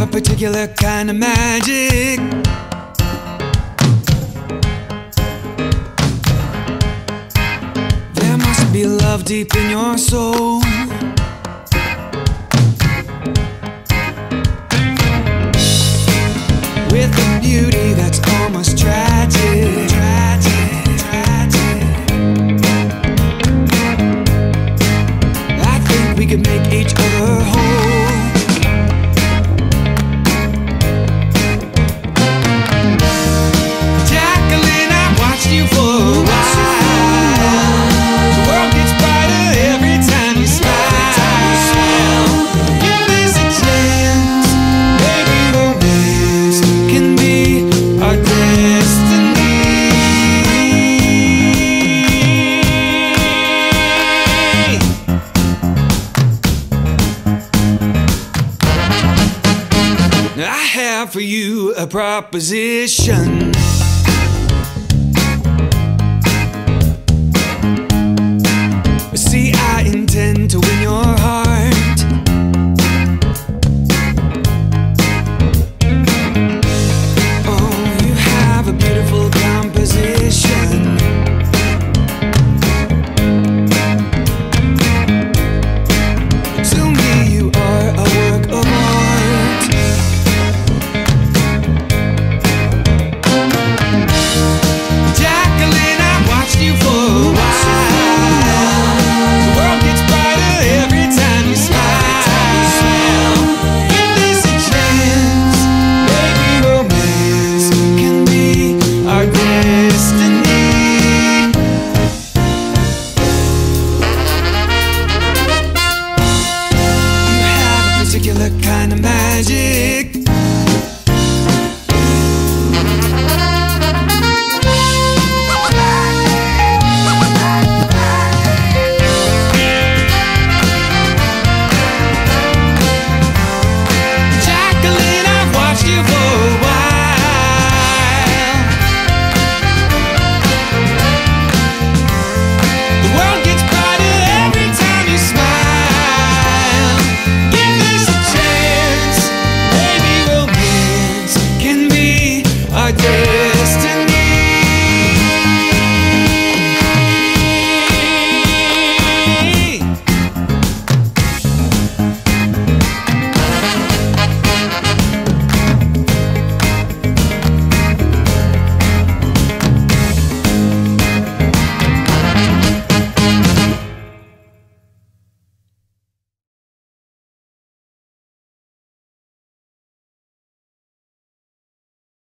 particular kind of magic. There must be love deep in your soul. With a beauty that's almost tragic, tragic, tragic. I think we could make each other whole. Jacquelyn, I watched you for a while. The world gets brighter every time you smile. If there's a chance, maybe romance can be our destiny. I have for you a proposition.